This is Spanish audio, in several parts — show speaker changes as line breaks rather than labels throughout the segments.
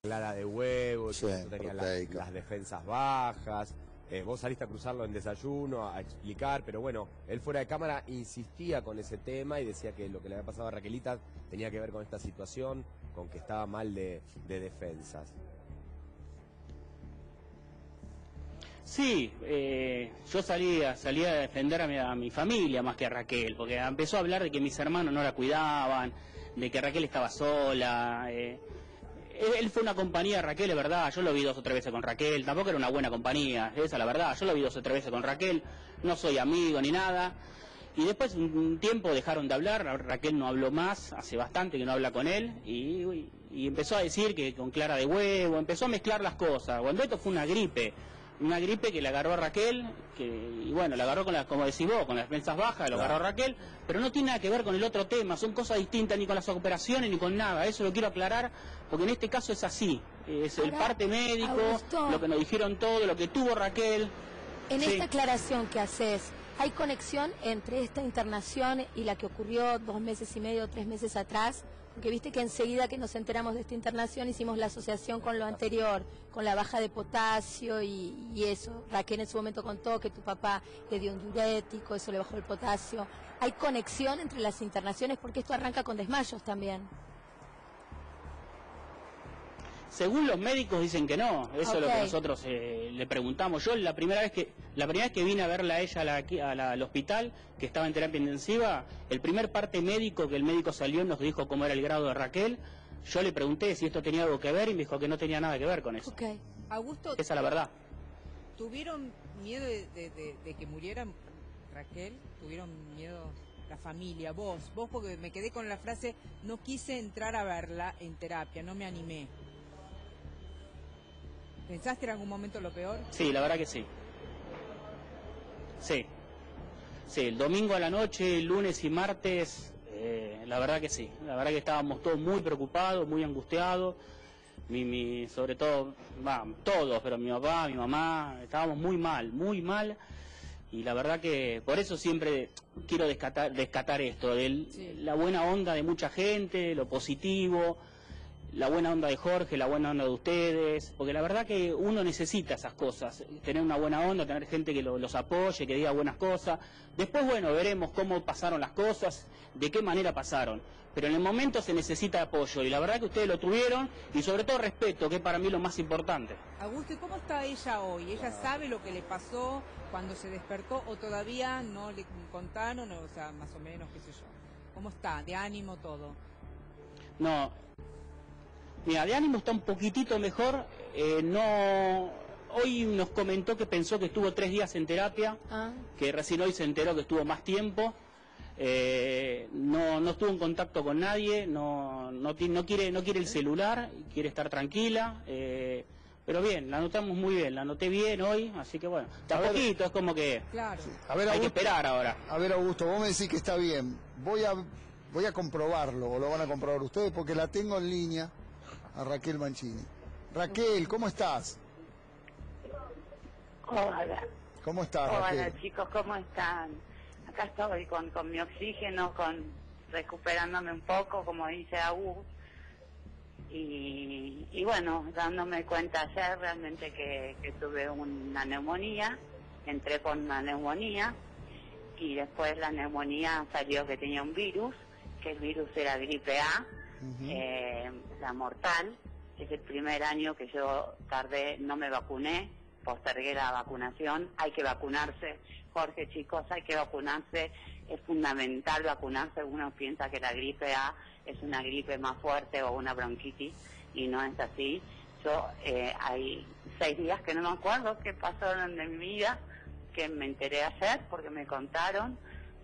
clara de huevo,
Sí,
tú tenías las defensas bajas, vos saliste a cruzarlo en desayuno, a explicar, pero bueno, él fuera de cámara insistía con ese tema y decía que lo que le había pasado a Raquelita tenía que ver con esta situación, con que estaba mal de defensas.
Sí, yo salía a defender a mi familia más que a Raquel, porque empezó a hablar de que mis hermanos no la cuidaban, de que Raquel estaba sola. Él fue una compañía de Raquel, es verdad, yo lo vi 2 o 3 veces con Raquel, tampoco era una buena compañía, esa es la verdad, yo lo vi 2 o 3 veces con Raquel, no soy amigo ni nada. Y después un tiempo dejaron de hablar, Raquel no habló más, hace bastante que no habla con él, y empezó a decir que con clara de huevo, empezó a mezclar las cosas, cuando esto fue una gripe que le agarró a Raquel, y bueno, la agarró como decís vos, con las defensas bajas, lo agarró a Raquel, pero no tiene nada que ver con el otro tema, son cosas distintas, ni con las operaciones, ni con nada, eso lo quiero aclarar, porque en este caso es así, es el parte médico, Augusto, lo que nos dijeron todo, lo que tuvo Raquel.
En esta aclaración que haces, ¿hay conexión entre esta internación y la que ocurrió 2 meses y medio, 3 meses atrás? Porque viste que enseguida que nos enteramos de esta internación hicimos la asociación con lo anterior, con la baja de potasio y eso. Raquel en su momento contó que tu papá le dio un diurético, eso le bajó el potasio. ¿Hay conexión entre las internaciones? Porque esto arranca con desmayos también.
Según los médicos dicen que no, eso es lo que nosotros le preguntamos. Yo la primera vez que vine a verla a ella al hospital, que estaba en terapia intensiva, el primer parte médico que el médico salió nos dijo cómo era el grado de Raquel. Yo le pregunté si esto tenía algo que ver y me dijo que no tenía nada que ver con eso.
Augusto,
esa es la verdad.
¿Tuvieron miedo de que muriera Raquel? ¿Tuvieron miedo la familia? Vos, porque me quedé con la frase, no quise entrar a verla en terapia, no me animé. ¿Pensaste en algún momento lo peor?
Sí, la verdad que sí. Sí. Sí, el domingo a la noche, el lunes y martes, la verdad que sí. La verdad que estábamos todos muy preocupados, muy angustiados. Sobre todo, todos, pero mi papá, mi mamá, estábamos muy mal. Y la verdad que por eso siempre quiero descatar esto, la buena onda de mucha gente, lo positivo, la buena onda de Jorge, la buena onda de ustedes, porque la verdad que uno necesita esas cosas, tener una buena onda, tener gente que los apoye, que diga buenas cosas. Después, bueno, veremos cómo pasaron las cosas, de qué manera pasaron, pero en el momento se necesita apoyo, y la verdad que ustedes lo tuvieron, y sobre todo respeto, que es para mí lo más importante.
Augusto, ¿y cómo está ella hoy? ¿Ella sabe lo que le pasó cuando se despertó, o todavía no le contaron, o sea, más o menos, qué sé yo? ¿Cómo está? ¿De ánimo, todo?
No. Mira, de ánimo está un poquitito mejor, hoy nos comentó que pensó que estuvo 3 días en terapia, que recién hoy se enteró que estuvo más tiempo, no estuvo en contacto con nadie, no quiere el celular, quiere estar tranquila, pero bien, la notamos muy bien, la noté bien hoy, así que bueno, está poquito, es como que
claro.
A ver,
hay
Augusto,
que esperar ahora.
A ver, Augusto, vos me decís que está bien, voy a comprobarlo, o lo van a comprobar ustedes, porque la tengo en línea a Raquel Mancini. Raquel, ¿cómo estás?
Hola.
¿Cómo estás,
Raquel?
Raquel?
Chicos, ¿cómo están? Acá estoy con mi oxígeno, recuperándome un poco, como dice Agus, y bueno, dándome cuenta ayer realmente que tuve una neumonía, entré con una neumonía, y después la neumonía salió que tenía un virus, que el virus era gripe A, la mortal. Es el primer año que yo tardé, no me vacuné, postergué la vacunación. Hay que vacunarse, Jorge, chicos, hay que vacunarse, es fundamental vacunarse. Uno piensa que la gripe A es una gripe más fuerte o una bronquitis, y no es así. Yo hay 6 días que no me acuerdo qué pasaron en mi vida, que me enteré ayer porque me contaron.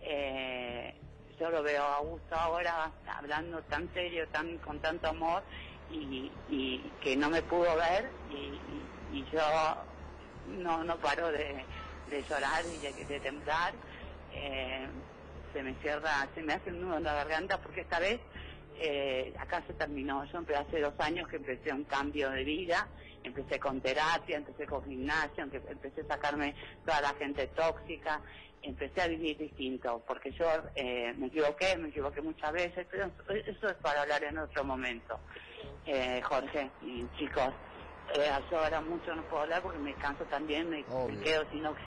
Yo lo veo a Augusto ahora hablando tan serio, con tanto amor, y que no me pudo ver, y yo no paro de llorar y de temblar. Se me hace un nudo en la garganta, porque esta vez acá se terminó. Yo hace 2 años que empecé un cambio de vida, empecé con terapia, empecé con gimnasia, empecé a sacarme toda la gente tóxica, empecé a vivir distinto, porque yo me equivoqué muchas veces, pero eso es para hablar en otro momento. Jorge y chicos. Yo ahora mucho no puedo hablar porque me canso también, me
Obvio.
quedo sin oxígeno.